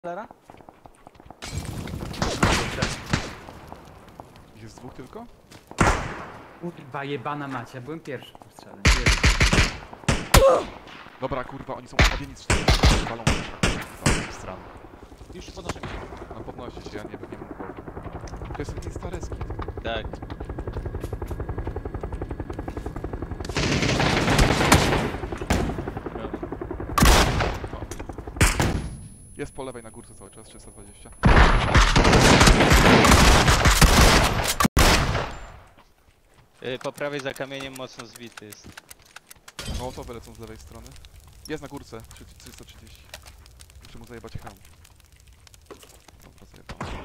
Lera? Jest dwóch tylko? Kurwa jebana macie, ja byłem pierwszy po strzale. Dobra, kurwa, oni są ustawieni z 4 balą z strony. Już się podnoszę. No podnosi się, ja nie wiem, nie mam głowy. To jest taki stareski. Tak. Jest po lewej na górce cały czas, 320. Po prawej za kamieniem mocno zbity jest. No to lecą z lewej strony. Jest na górce, 330. Muszę mu zajebać hełm. Dobra, zajebałem.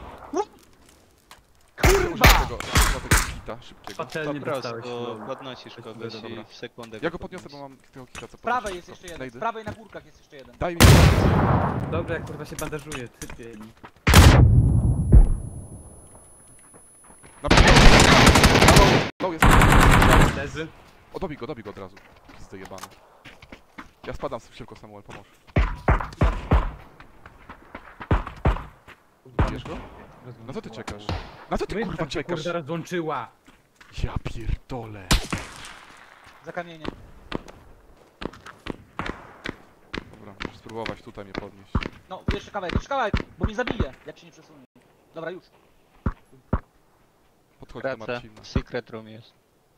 Kurwa! Tego hita szybkiego. Patelnie Po prostu dostałeś. podnosisz kogoś Dobra. i w sekundę Ja go podniosę, bo mam tego hita, co Z prawej podnosi jest szybko. jeszcze jeden. Z Nejdy. prawej na górkach jest jeszcze jeden. Daj mi. Dobrze, jak kurwa się bandażuje, typie. Na pewno. Low jest. Leży. O, dobij go od razu. Pizdy jebany. Ja spadam szybko, Samuel, pomóż. Bierz go? Na co ty czekasz? Na co ty kurwa Kurwa czekasz? Kurwa rozłączyła. Ja pierdolę. Za kamieniem. Dobra, muszę spróbować tutaj mnie podnieść. No, jeszcze kawałek, bo mnie zabije, jak się nie przesunie. Dobra, już. Podchodź do Praca. Marcina. Secret room jest.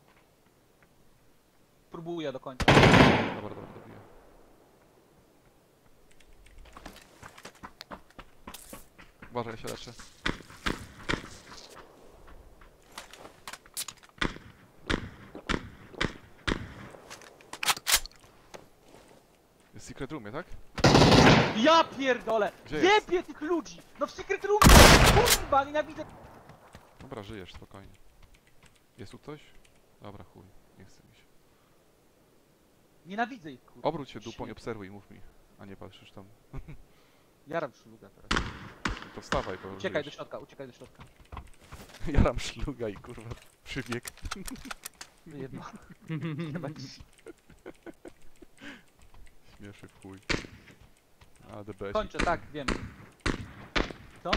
Próbuję do końca. Dobra, dobiję. Uważaj, ja się leczę. Jest w secret roomie, tak? Ja pierdolę! Gdzie jest? Jebie tych ludzi! No w secret room! Kurwa, nienawidzę! Dobra, żyjesz, spokojnie. Jest tu ktoś? Dobra, chuj, nie chce mi się. Nienawidzę ich, kurwa. Obróć się dupą i obserwuj i mów mi. A nie patrzysz tam. Jaram szluga teraz. To wstawaj, bo Uciekaj do żyjesz. środka, uciekaj do środka. Jaram szluga i kurwa przybieg. Jedno. Śmieszy w chuj. A, DBS. Kończę, tak, wiem. Co?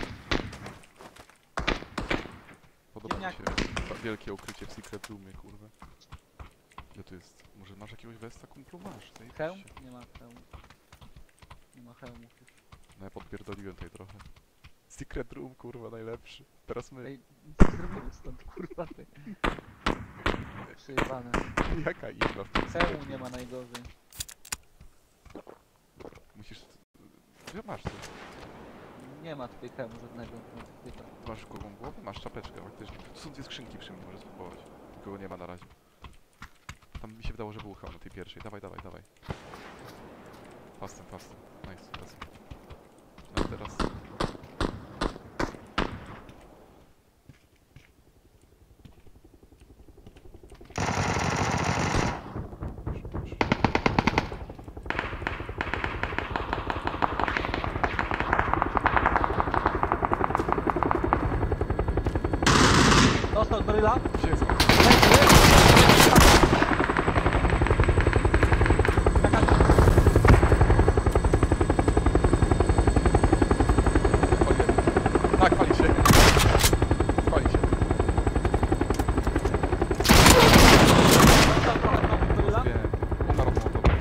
Podoba mi się Ziemniaki. wielkie ukrycie w secret roomie, kurwa. Gdzie to jest? Może masz jakiegoś westa, kumplu? Masz, zajebiście. Hełm? Nie ma hełmu. Nie ma hełmów już. No ja podpierdoliłem tutaj trochę. Secret room, kurwa, najlepszy. Teraz my. Ej, nic nie zrobimy stąd, kurwa ty. Przejebane. Jaka izba w tym secret Hełmu nie room? ma najgorzej. Musisz... Gdzie masz coś? Nie ma tutaj hełmu żadnego. No, tutaj tak. Masz kogoś głowę? Masz czapeczkę faktycznie. Tu są dwie skrzynki przy mnie, możesz spróbować. Nikogo nie ma na razie. Tam mi się wydało, że był hełm na tej pierwszej. Dawaj. Pastem. Nice, teraz. No teraz... Proszę. Dostał bryla. Gdzie jest? Tak, pali się. Pali się. Dostał trochę bryla. Wiem. Umarł od motoru.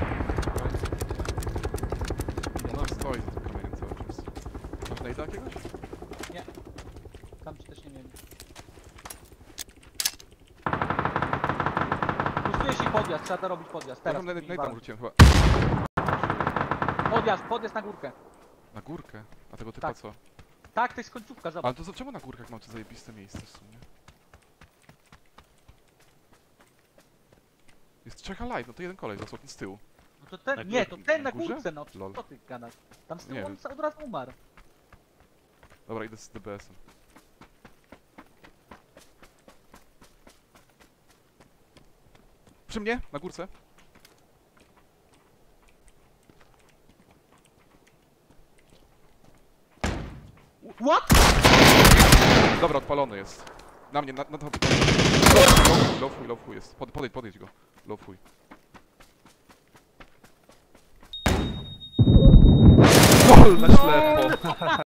No stoi za tym kamieniem cały czas. Masz najda jakiegoś? Nie. Tam ci też nie mieli. Pustujesz i podjazd, trzeba to robić podjazd. Ja Teraz. tam najda rzuciłem chyba. Podjazd na górkę. Na górkę? A tego typa Tak. co? Tak, to jest końcówka, zobacz. Ale to czemu na górkach mam to zajebiste miejsce w sumie? Jest trzech light, no to jeden kolej został ten z tyłu. No to ten, Na nie, to ten na na górze? górce, no Lol. co ty gadasz? Tam z Nie tyłu on wiem. od razu umarł. Dobra, idę z DBS-em. Przy mnie, na górce. What? Dobra, odpalony jest. Na mnie, na tobie. Low fuj jest. Podejdź go. Low fuj. LOL na ślepo.